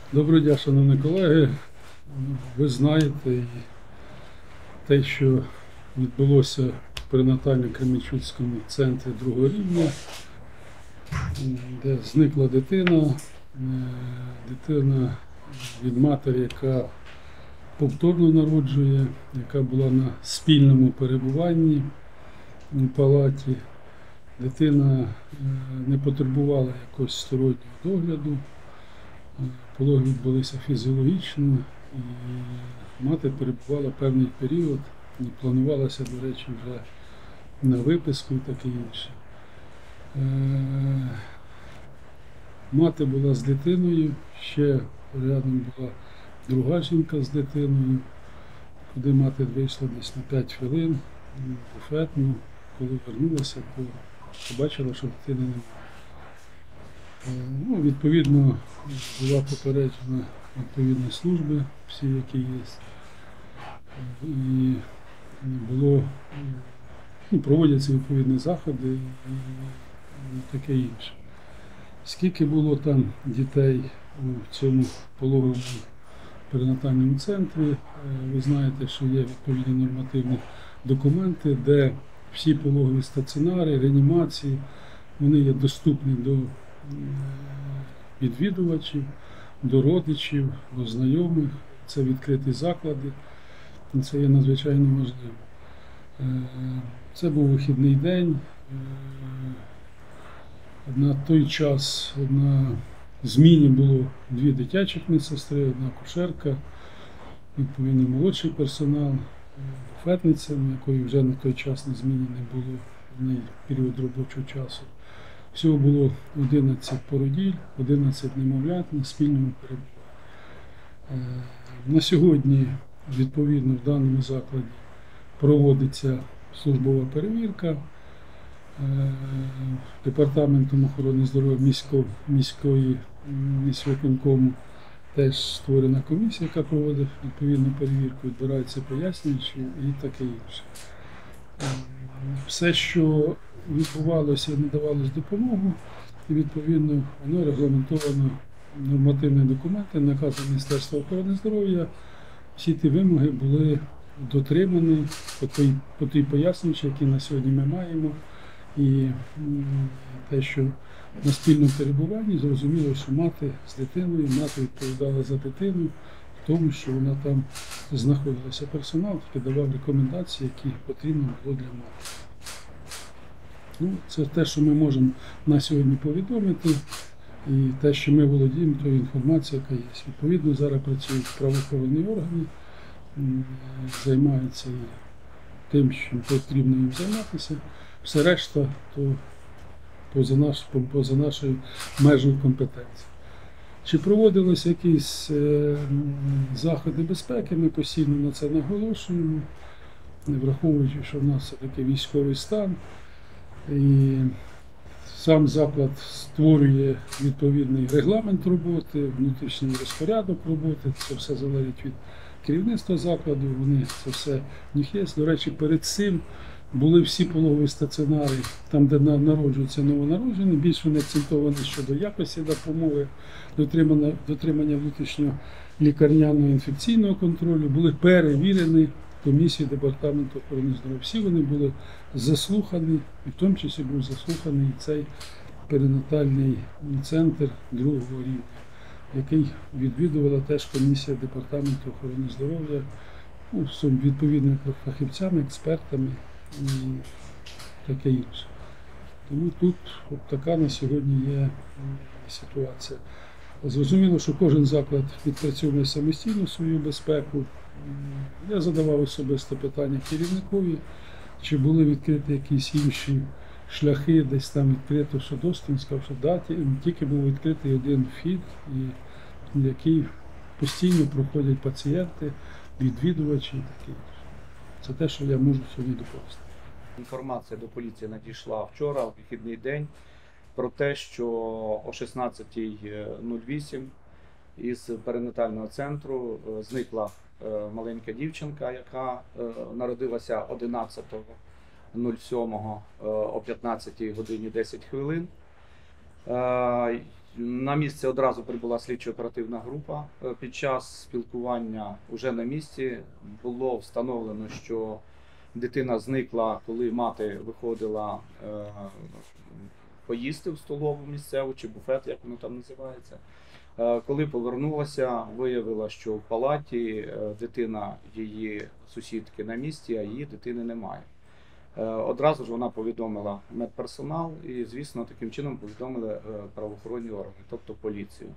Доброго дня, шановні колеги. Ви знаєте, і те, що відбулося в перинатально-кременчуцькому центрі другого рівня, де зникла дитина від матері, яка повторно народжує, яка була на спільному перебуванні в палаті. Дитина не потребувала якогось стороннього догляду. Пологи відбулися фізіологічно, і мати перебувала певний період, і планувалася, до речі, вже на виписку і таке інше. Мати була з дитиною, ще рядом була друга жінка з дитиною, куди мати вийшла десь на 5 хвилин в буфетну. Коли вернулася, то побачила, що дитини немає. Відповідно, була попереджена відповідні служби, всі, які є, і проводяться відповідні заходи і таке інше. Скільки було там дітей в цьому пологовому перинатальному центрі, ви знаєте, що є відповідні нормативні документи, де всі пологові стаціонари, реанімації, вони є доступні до відвідувачів, до родичів, до знайомих. Це відкриті заклади, це є надзвичайно важливо. Це був вихідний день. На той час на зміні було 2 дитячих медсестри, 1 акушерка, відповідний молодший персонал, буфетниця, якої вже на той час на зміні не було, в неї період робочого часу. Всього було 11 породіль, 11 немовлят на спільному перебуванні. На сьогодні, відповідно, в даному закладі проводиться службова перевірка. Департаментом охорони здоров'я міськвиконкому теж створена комісія, яка проводить відповідну перевірку, відбираються пояснювачі і таке інше. Все, що відбувалося і надавалось допомогу, і відповідно воно регламентовано нормативні документи, наказом Міністерства охорони здоров'я. Всі ті вимоги були дотримані по тій пояснювачі, які на сьогодні ми маємо. І те, що на спільному перебуванні, зрозуміло, що мати з дитиною, мати відповідала за дитину, в тому, що вона там знаходилася. Персонал тільки давав рекомендації, які потрібно було для мати. Це те, що ми можемо на сьогодні повідомити, і те, що ми володіємо, то інформація, яка є. Відповідно, зараз працюють правоохоронні органи, займаються тим, що потрібно їм займатися. Все решта то поза нашою межою компетенції. Чи проводилися якісь заходи безпеки, ми постійно на це наголошуємо, враховуючи, що в нас все-таки військовий стан. І сам заклад створює відповідний регламент роботи, внутрішній розпорядок роботи, це все залежить від керівництва закладу, вони це все в них є. До речі, перед цим були всі пологові стаціонари, там, де народжуються новонароджені, більш вони акцентовані щодо якості допомоги, дотримання внутрішнього лікарняного інфекційного контролю, були перевірені комісії Департаменту охорони здоров'я. Всі вони були заслухані, і в тому числі був заслуханий цей перинатальний центр другого рівня, який відвідувала теж комісія Департаменту охорони здоров'я з відповідними фахівцями, експертами і таке інше. Тому тут така на сьогодні є ситуація. Зрозуміло, що кожен заклад відпрацьовує самостійно свою безпеку. Я задавав особисто питання керівникові, чи були відкриті якісь інші шляхи, десь там відкрито, що доступ. Він сказав, що да, тільки був відкритий один вхід, який постійно проходять пацієнти, відвідувачі і таке інше. Це те, що я можу сьогодні доповісти. Інформація до поліції надійшла вчора, в вихідний день, про те, що о 16:08 із перинатального центру зникла маленька дівчинка, яка народилася 11.07 о 15:10. На місце одразу прибула слідчо-оперативна група. Під час спілкування уже на місці було встановлено, що дитина зникла, коли мати виходила поїсти в столову місцеву чи буфет, як воно там називається. Коли повернулася, виявила, що в палаті дитина її сусідки на місці, а її дитини немає. Одразу ж вона повідомила медперсонал і, звісно, таким чином повідомили правоохоронні органи, тобто поліцію.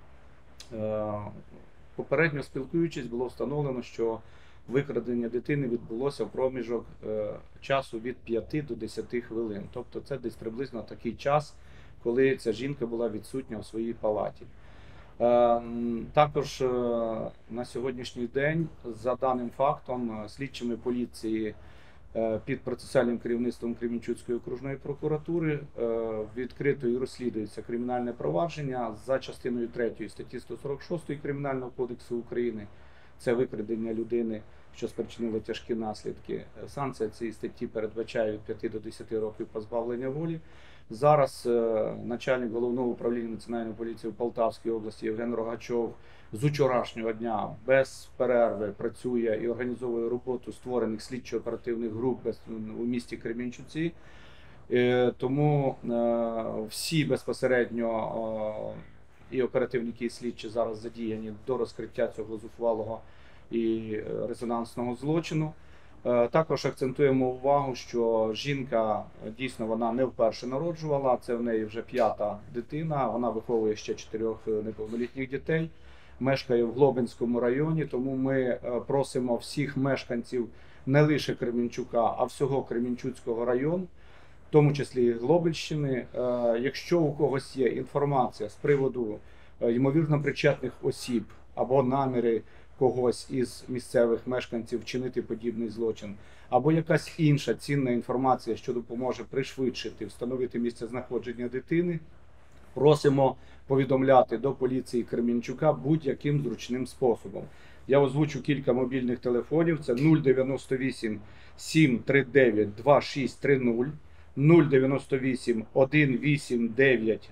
Попередньо спілкуючись, було встановлено, що викрадення дитини відбулося в проміжок часу від 5 до 10 хвилин. Тобто це десь приблизно такий час, коли ця жінка була відсутня у своїй палаті. Також на сьогоднішній день, за даним фактом, слідчими поліції під процесуальним керівництвом Кременчуцької окружної прокуратури відкрито і розслідується кримінальне провадження за частиною 3 статті 146 Кримінального кодексу України. Це викрадення людини, що спричинило тяжкі наслідки. Санкція цієї статті передбачає від 5 до 10 років позбавлення волі. Зараз начальник Головного управління Національної поліції в Полтавській області Євген Рогачов з вчорашнього дня без перерви працює і організовує роботу створених слідчо-оперативних груп у місті Кременчуці. Тому всі безпосередньо і оперативники, і слідчі зараз задіяні до розкриття цього зухвалого і резонансного злочину. Також акцентуємо увагу, що жінка дійсно вона не вперше народжувала, це в неї вже 5-та дитина, вона виховує ще 4 неповнолітніх дітей, мешкає в Глобинському районі, тому ми просимо всіх мешканців не лише Кременчука, а всього Кременчуцького району, в тому числі і Глобинщини. Якщо у когось є інформація з приводу ймовірно причетних осіб або наміри когось із місцевих мешканців вчинити подібний злочин, або якась інша цінна інформація, що допоможе пришвидшити, встановити місце знаходження дитини, просимо повідомляти до поліції Кременчука будь-яким зручним способом. Я озвучу кілька мобільних телефонів, це 098 739 2630, 098 189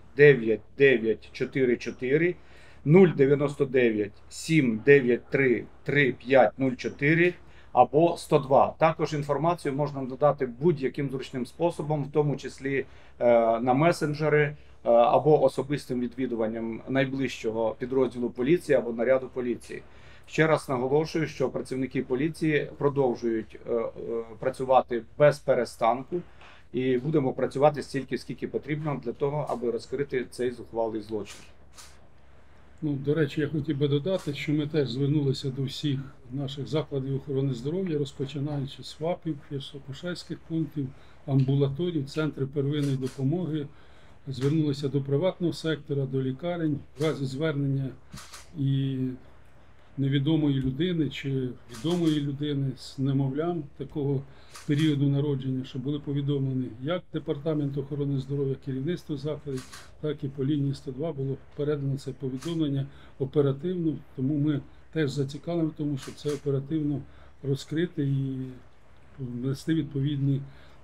9944, 099 793 3504 або 102. Також інформацію можна надати будь-яким зручним способом, в тому числі на месенджери або особистим відвідуванням найближчого підрозділу поліції або наряду поліції. Ще раз наголошую, що працівники поліції продовжують працювати без перестанку і будемо працювати стільки, скільки потрібно для того, аби розкрити цей зухвалий злочин. Ну, до речі, я хотів би додати, що ми теж звернулися до всіх наших закладів охорони здоров'я, розпочинаючи з ФАПів, акушерських пунктів, амбулаторій, центрів первинної допомоги. Звернулися до приватного сектора, до лікарень. В разі звернення і невідомої людини чи відомої людини з немовлям такого періоду народження, що були повідомлені як Департамент охорони здоров'я, керівництво закладів, так і по лінії 102 було передано це повідомлення оперативно, тому ми теж зацікавлені в тому, щоб це оперативно розкрити і внести відповідні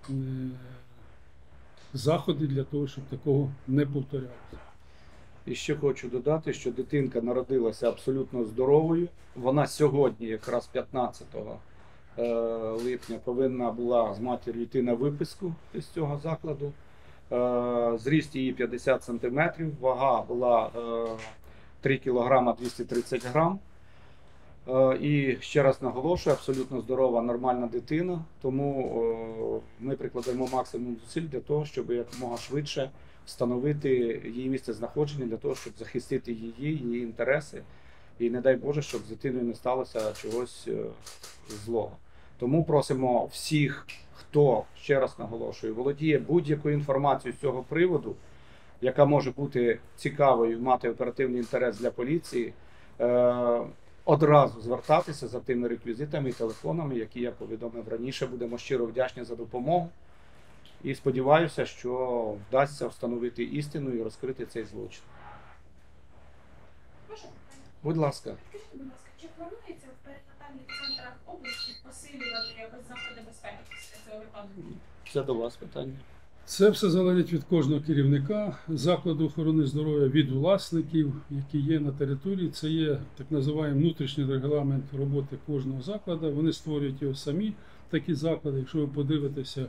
заходи для того, щоб такого не повторялося. І ще хочу додати, що дитинка народилася абсолютно здоровою. Вона сьогодні, якраз 15 липня, повинна була з матір'ю йти на виписку з цього закладу. Зріст її 50 см, вага була 3 кг 230 г. І ще раз наголошую, абсолютно здорова, нормальна дитина, тому ми прикладаємо максимум зусиль для того, щоб якомога швидше встановити її місце знаходження, для того, щоб захистити її інтереси. І не дай Боже, щоб з дитиною не сталося чогось злого. Тому просимо всіх, хто, ще раз наголошую, володіє будь-якою інформацією з цього приводу, яка може бути цікавою, мати оперативний інтерес для поліції, одразу звертатися за тими реквізитами і телефонами, які я повідомив раніше. Будемо щиро вдячні за допомогу. І сподіваюся, що вдасться встановити істину і розкрити цей злочин. Будь ласка. Скажіть, будь ласка, чи планується в перинатальних центрах області посилювати якось заходи безпеки після цього випадку? Це до вас питання. Це все залежить від кожного керівника закладу охорони здоров'я, від власників, які є на території. Це є так називаємо внутрішній регламент роботи кожного закладу. Вони створюють його самі, такі заклади. Якщо ви подивитеся,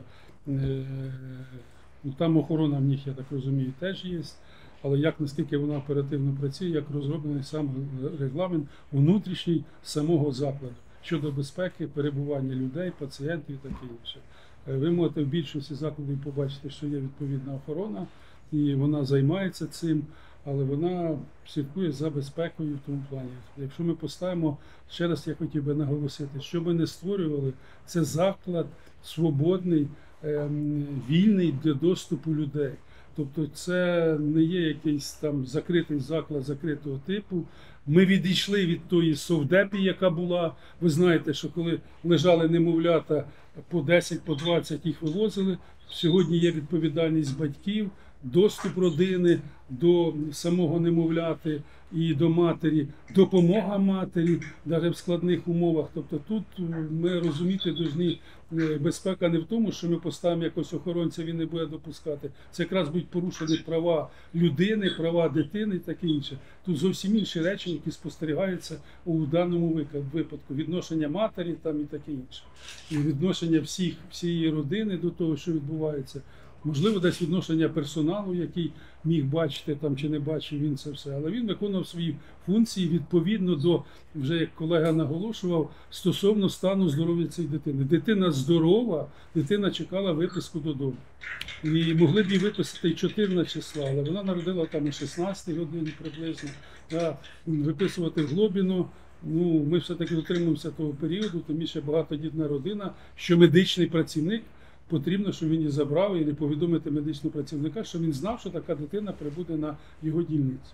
ну, там охорона в них, я так розумію, теж є. Але як наскільки вона оперативно працює, як розроблений сам регламент внутрішній самого закладу щодо безпеки, перебування людей, пацієнтів і таке інше. Ви можете в більшості закладів побачити, що є відповідна охорона, і вона займається цим, але вона слідкує за безпекою в тому плані. Якщо ми поставимо, ще раз я хотів би наголосити, що ми не створювали, це заклад свободний, вільний для доступу людей. Тобто це не є якийсь там закритий заклад закритого типу. Ми відійшли від тої совдепі, яка була. Ви знаєте, що коли лежали немовлята по 10, по 20 їх вивозили. Сьогодні є відповідальність батьків, доступ родини до самого немовляти і до матері, допомога матері, навіть в складних умовах. Тобто тут ми розуміти повинні, безпека не в тому, що ми поставимо якось охоронця, він не буде допускати. Це якраз будуть порушені права людини, права дитини і таке інше. Тут зовсім інші речі, які спостерігаються у даному випадку. Відношення матері там і таке інше. І відношення всієї родини до того, що відбувається. Можливо, десь відношення персоналу, який міг бачити там чи не бачив він це все, але він виконував свої функції відповідно до, вже як колега наголошував, стосовно стану здоров'я цієї дитини. Дитина здорова, дитина чекала виписку додому. І могли б її виписати і 14 числа, але вона народила там о 16 годині приблизно. Виписувати в Глобіно. Ну, ми все-таки дотримуємося того періоду, тим більше багатодітна родина, що медичний працівник, потрібно, щоб він її забрав і повідомити медичного працівника, що він знав, що така дитина прибуде на його дільницю.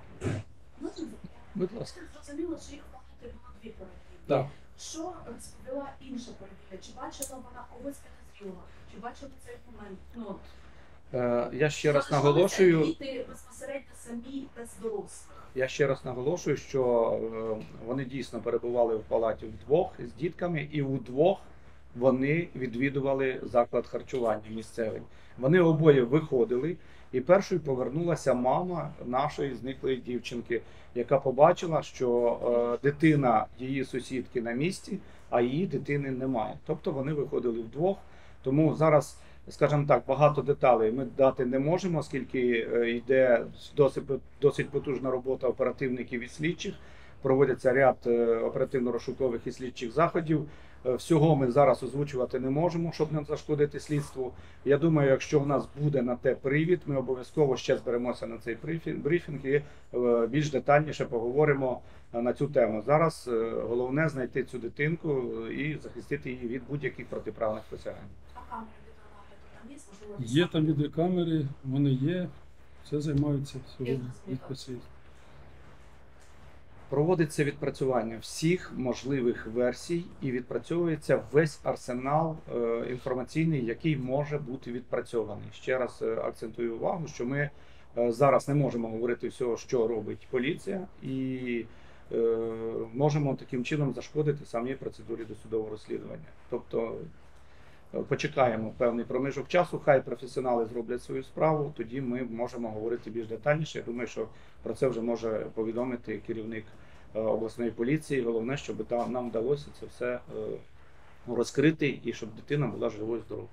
Будь ласка. Зрозуміло, що їх багато було дві породілля. Так. Що розповіла інша породілля? Чи бачила вона когось підозрілого? Чи бачила цей момент? Ну, от, Я ще раз залишалися наголошую. діти безпосередньо самі без дорослих. Я ще раз наголошую, що вони дійсно перебували в палаті вдвох з дітками, і удвох вони відвідували заклад харчування місцевий. Вони обоє виходили, і першою повернулася мама нашої зниклої дівчинки, яка побачила, що дитина її сусідки на місці, а її дитини немає. Тобто вони виходили вдвох. Тому зараз, скажімо так, багато деталей ми дати не можемо, оскільки йде досить потужна робота оперативників і слідчих. Проводяться ряд оперативно-розшукових і слідчих заходів. Всього ми зараз озвучувати не можемо, щоб не зашкодити слідству. Я думаю, якщо в нас буде на те привід, ми обов'язково ще зберемося на цей брифінг і більш детальніше поговоримо на цю тему. Зараз головне знайти цю дитинку і захистити її від будь-яких протиправних посягань. А камери відеонагляду там є? Можливо, Є там відеокамери, вони є, це займаються сьогодні відписи. Проводиться відпрацювання всіх можливих версій і відпрацьовується весь арсенал інформаційний, який може бути відпрацьований. Ще раз акцентую увагу, що ми зараз не можемо говорити всього, що робить поліція, і можемо таким чином зашкодити самій процедурі досудового розслідування. Тобто почекаємо певний проміжок часу, хай професіонали зроблять свою справу, тоді ми можемо говорити більш детальніше. Я думаю, що про це вже може повідомити керівник обласної поліції. Головне, щоб нам вдалося це все розкрити і щоб дитина була живою, здоровою.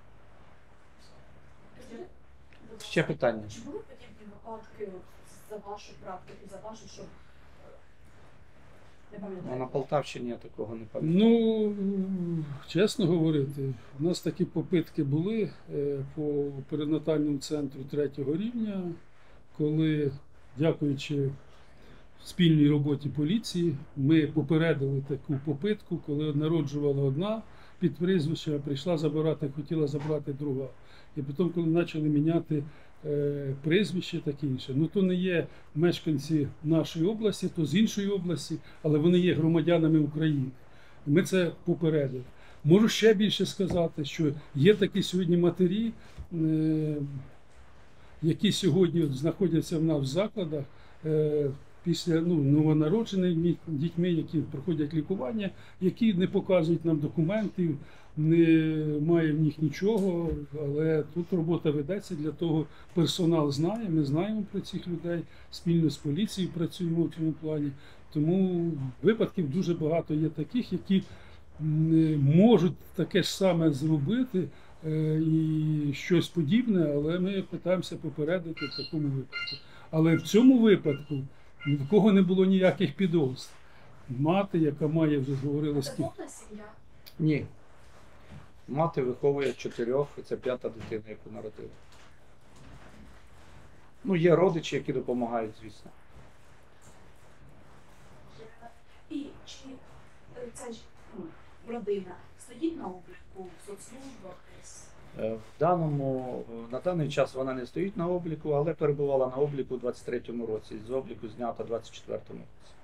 Ще питання? Чи були подібні випадки за вашу практику, за вашу, щоб не пам'ятаю? На Полтавщині я такого не пам'ятаю. Ну, чесно говорити, у нас такі попитки були по перинатальному центру 3-го рівня, коли, дякуючи спільній роботі поліції, ми попередили таку попитку, коли народжувала одна під прізвище, а прийшла забирати, хотіла забрати друга. І потім, коли почали міняти прізвище, таке інше. Ну, то не є мешканці нашої області, то з іншої області, але вони є громадянами України. Ми це попередили. Можу ще більше сказати, що є такі сьогодні матері, які сьогодні знаходяться в нас в закладах, після новонароджених дітьми, які проходять лікування, які не показують нам документів, немає в них нічого, але тут робота ведеться для того, персонал знає, ми знаємо про цих людей, спільно з поліцією працюємо в цьому плані. Тому випадків дуже багато є таких, які можуть таке ж саме зробити і щось подібне, але ми намагаємося попередити в такому випадку. Але в цьому випадку ні в кого не було ніяких підозр. Мати, яка має, вже говорили, Це повна сім'я. Ні. Мати виховує 4, це 5-та дитина, яку народила. Ну, є родичі, які допомагають, звісно. І чи ця родина стоїть на обліку в соцслужбах десь? На даний час вона не стоїть на обліку, але перебувала на обліку у 23-му році. З обліку знята у 24-му році.